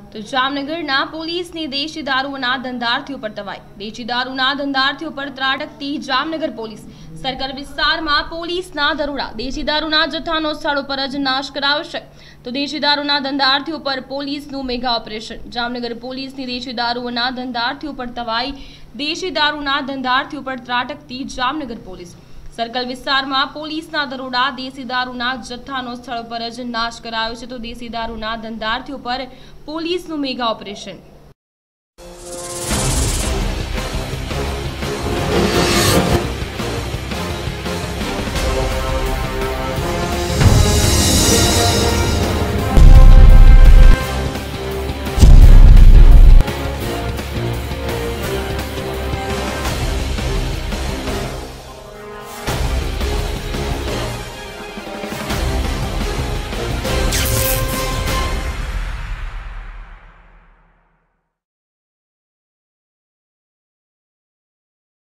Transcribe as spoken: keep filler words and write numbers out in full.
તો જામનગરના પોલીસની દેશી દારૂના ધંધાર્થીઓ પર તવાઈ। દેશી દારૂના ધંધાર્થીઓ પર ત્રાટકતી જામનગર પોલીસ। સર્કલ વિસ્તારમાં પોલીસના દરોડા। દેશી દારૂના જથ્થાનો સ્થળ ઉપર જ નાશ કરાવશે। તો દેશી દારૂના ધંધાર્થીઓ પર પોલીસનું મેગા ઓપરેશન। જામનગર પોલીસની દેશી દારૂના ધંધાર્થીઓ પર તવાઈ। દેશી દારૂના ધંધાર્થીઓ પર ત્રાટકતી જામનગર પોલીસ। सर्कल विस्तार में पोलीसना दरोड़ा। देशी दारूना जत्थानो स्थल पर ज नाश करायो छे। तो देशी दारूना धंधार्थीओ पर पोलीसनुं मेगा ऑपरेशन।